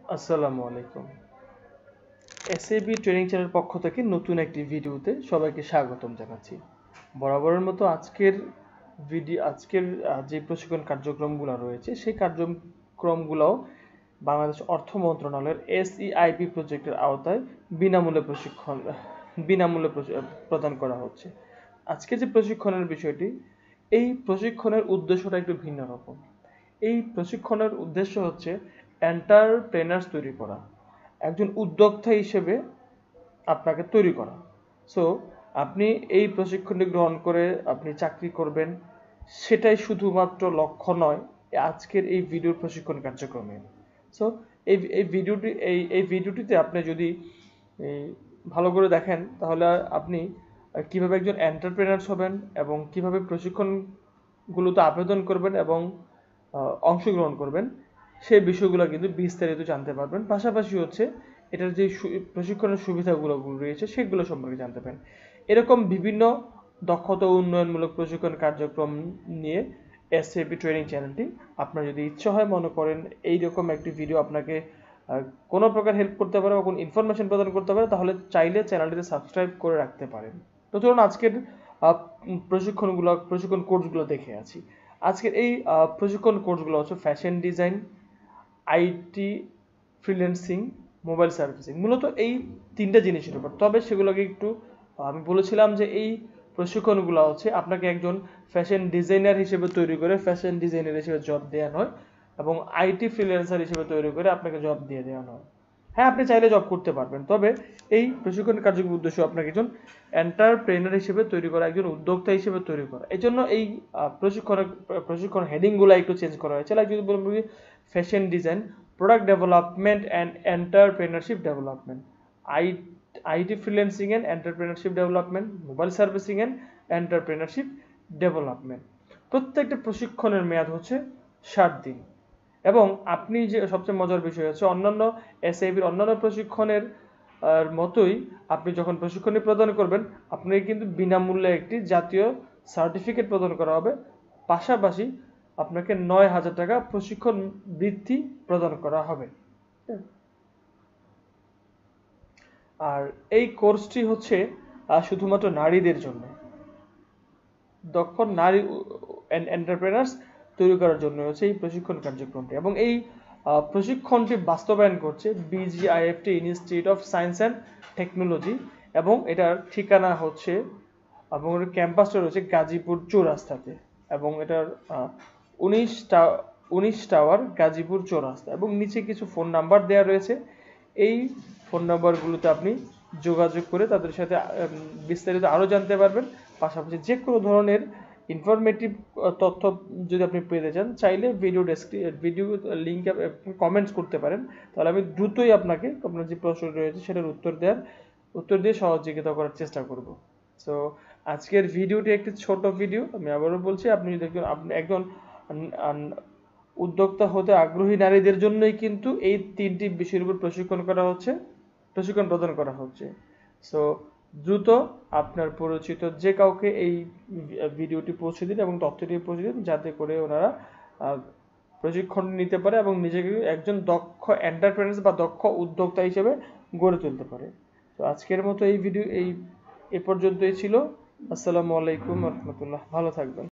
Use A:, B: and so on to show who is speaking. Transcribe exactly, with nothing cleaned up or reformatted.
A: আসসালামু আলাইকুম। SAB training channel পক্ষ থেকে নতুন একটি ভিডিওতে সবাইকে স্বাগতম জানাচ্ছি। বরাবরের মতো আজকের ভিডিও আজকের যে প্রশিক্ষণ কার্যক্রমগুলো রয়েছে সেই কার্যক্রমগুলো বাংলাদেশ অর্থ মন্ত্রণালয়ের এসইআইপি প্রজেক্টের আওতায় বিনামূল্যে প্রশিক্ষণ বিনামূল্যে প্রদান করা হচ্ছে। আজকে যে প্রশিক্ষণের বিষয়টি, এই প্রশিক্ষণের উদ্দেশ্যটা একটু ভিন্ন রকম। এই প্রশিক্ষণের উদ্দেশ্য হচ্ছে এন্টারপ্রেনার্স তৈরি করা, একজন উদ্যোক্তা হিসেবে আপনাকে তৈরি করা। সো আপনি এই প্রশিক্ষণটি গ্রহণ করে আপনি চাকরি করবেন, সেটাই শুধুমাত্র লক্ষ্য নয় আজকের এই ভিডিওর প্রশিক্ষণ কার্যক্রমে। সো এই এই ভিডিওটি এই এই ভিডিওটিতে আপনি যদি ভালো করে দেখেন তাহলে আপনি কিভাবে একজন এন্টারপ্রেনার্স হবেন এবং কিভাবে প্রশিক্ষণগুলোতে আবেদন করবেন এবং অংশগ্রহণ করবেন সেই বিষয়গুলো কিন্তু বিস্তারিত জানতে পারবেন। পাশাপাশি হচ্ছে এটার যে প্রশিক্ষণের সুবিধাগুলো রয়েছে সেগুলো সম্পর্কে জানতে পারেন। এরকম বিভিন্ন দক্ষতা উন্নয়নমূলক প্রশিক্ষণ কার্যক্রম নিয়ে এসএপি ট্রেনিং চ্যানেলটি, আপনার যদি ইচ্ছা হয় মনে করেন এইরকম একটি ভিডিও আপনাকে কোনো প্রকার হেল্প করতে পারে বা কোনো ইনফরমেশন প্রদান করতে পারে, তাহলে চাইলে চ্যানেলটিতে সাবস্ক্রাইব করে রাখতে পারেন। তো চলুন আজকের প্রশিক্ষণগুলো প্রশিক্ষণ কোর্সগুলো দেখে আছি। আজকের এই প্রশিক্ষণ কোর্সগুলো হচ্ছে fashion design, IT, freelancing, mobile servicing, মূলত এই তিনটা জিনিসের উপর। তবে সেগুলোকে একটু আমি বলেছিলাম যে এই প্রশিক্ষণগুলো হচ্ছে আপনাকে একজন ফ্যাশন ডিজাইনার হিসেবে তৈরি করে ফ্যাশন ডিজাইনার হিসেবে জব দেওয়া হয় এবং আইটি ফ্রিল্যান্সার হিসেবে তৈরি করে আপনাকে জব দিয়ে দেওয়া হয়। হ্যাঁ, আপনি চাইলে জব করতে পারবেন, তবে এই প্রশিক্ষণ কার্যক্রমের উদ্দেশ্য আপনাকে একজন এন্টারপ্রেনার হিসেবে তৈরি করা, একজন উদ্যোক্তা হিসেবে তৈরি করা। এই জন্য এই প্রশিক্ষণের প্রশিক্ষণ হেডিংগুলো একটু চেঞ্জ করা হয়েছে। লাইক যদি বলবো fashion design, product development and entrepreneurship development, I IT freelancing and entrepreneurship development, mobile servicing and entrepreneurship development. প্রত্যেকটা প্রশিক্ষণের মেয়াদ হচ্ছে ষাট দিন এবং আপনি যে সবচেয়ে মজার বিষয় হচ্ছে অন্যান্য এসএবির অন্যান্য প্রশিক্ষণের মতোই আপনি যখন প্রশিক্ষণই প্রদান করবেন আপনাকে কিন্তু বিনামূল্যে একটি জাতীয় সার্টিফিকেট প্রদান করা হবে। পাশাপাশি আপনাকে নয় হাজার টাকা প্রশিক্ষণ বৃত্তি প্রদান করা হবে। আর এই কোর্সটি হচ্ছে শুধুমাত্র নারীদের জন্য, দক্ষ নারী এন্টারপ্রেনার্স তৈরি করার জন্য হচ্ছে এই প্রশিক্ষণ কার্যক্রমটি। এবং এই প্রশিক্ষণটি বাস্তবায়ন করছে BGIFT institute of science and technology এবং এটার ঠিকানা হচ্ছে এবং এর ক্যাম্পাসটা রয়েছে গাজীপুর চৌরাস্তাতে এবং এটার উনিশ উনিশ টাওয়ার গাজীপুর চৌরাস্তা এবং নিচে কিছু ফোন নাম্বার দেওয়া রয়েছে। এই ফোন নাম্বারগুলোতে আপনি যোগাযোগ করে তাদের সাথে বিস্তারিত আরও জানতে পারবেন। পাশাপাশি যে কোনো ধরনের ইনফরমেটিভ তথ্য যদি আপনি পেতে চান চাইলে video description video link comments করতে পারেন, তাহলে আমি দ্রুতই আপনাকে আপনার যে প্রশ্ন রয়েছে সেটার উত্তর দেওয়ার উত্তর দিয়ে সহযোগিতা করার চেষ্টা করব। সো আজকের ভিডিওটি একটি ছোট ভিডিও, আমি আবারও বলছি আপনি যদি আপনি একজন উদ্যোক্তা হতে আগ্রহী নারীদের জন্যই কিন্তু এই তিনটি বিষয়ের উপর প্রশিক্ষণ করা হচ্ছে প্রশিক্ষণ প্রদান করা হচ্ছে। সো দ্রুত আপনার পরিচিত যে কাউকে এই ভিডিওটি পৌঁছে দিন এবং তথ্যটি পৌঁছে দিন, যাতে করে ওনারা প্রশিক্ষণ নিতে পারে এবং নিজেকে একজন দক্ষ এন্টারপ্রেনার বা দক্ষ উদ্যোক্তা হিসেবে গড়ে তুলতে পারে। তো আজকের মতো এই ভিডিও এই এ পর্যন্তই ছিল। আসসালামু আলাইকুম ওয়া রাহমাতুল্লাহ। ভালো থাকবেন।